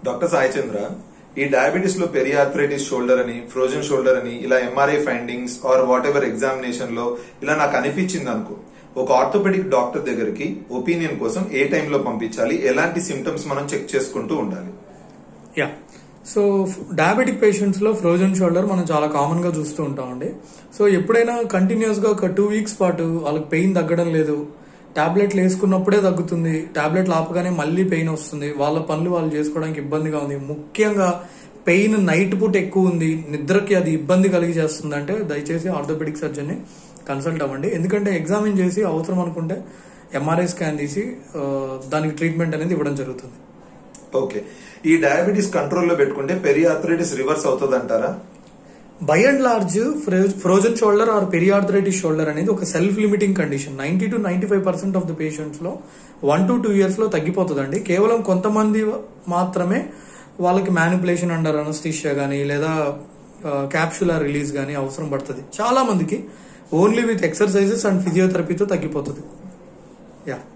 Doctor Sai చంద్ర, ఈ diabetes లో periarthritis shoulder అని, ఫ్రోజన్ షోల్డర్ అని ఇలా MRI findings or whatever examination లో ఇలా నాకు అనిపించింది అనుకో, ఒక ఆర్థోపెడిక్ డాక్టర్ దగ్గరికి ఒపీనియన్ కోసం ఏ టైంలో పంపించాలి, ఎలాంటి సిమ్టమ్స్ మనం చెక్ చేసుకుంటూ ఉండాలి? యా, సో డయాబెటిక్ పేషెంట్స్ లో ఫ్రోజన్ షోల్డర్ మనం చాలా కామన్ గా చూస్తూ ఉంటామండి. సో ఎప్పుడైనా కంటిన్యూస్ గా ఒక 2 weeks పాటు వాళ్ళకి పెయిన్ తగ్గడం లేదు, టాబ్లెట్లు వేసుకున్నప్పుడే తగ్గుతుంది, టాబ్లెట్లు ఆపగానే మళ్ళీ పెయిన్ వస్తుంది, వాళ్ళ పనులు వాళ్ళు చేసుకోవడానికి ఇబ్బందిగా ఉంది, ముఖ్యంగా పెయిన్ నైట్ పూట ఎక్కువ ఉంది, నిద్రకి అది ఇబ్బంది కలిగి చేస్తుంది అంటే దయచేసి ఆర్థోపెడిక్ సర్జన్ ని కన్సల్ట్ అవ్వండి. ఎందుకంటే ఎగ్జామిన్ చేసి అవసరం అనుకుంటే ఎంఆర్ఐ స్కాన్ తీసి దానికి ట్రీట్మెంట్ అనేది ఇవ్వడం జరుగుతుంది. ఓకే, ఈ డయాబెటీస్ కంట్రోల్లో పెట్టుకుంటే పెరియార్థరైటిస్ రివర్స్ అవుతుంది అంటారా? By and large frozen shoulder or periarthritis shoulder అనేది ఒక self limiting condition. 90 to 95% of the patients లో 1 to 2 years లో తగ్గిపోతుందండి. కేవలం కొంతమంది మాత్రమే వాళ్ళకి మ్యానిపులేషన్ అండర్ అనస్థీషియా గానీ లేదా క్యాప్సులర్ రిలీజ్ గానీ అవసరం పడుతుంది. చాలా మందికి ఓన్లీ విత్ ఎక్సర్సైజెస్ అండ్ ఫిజియోథెరపీతో తగ్గిపోతుంది. యా.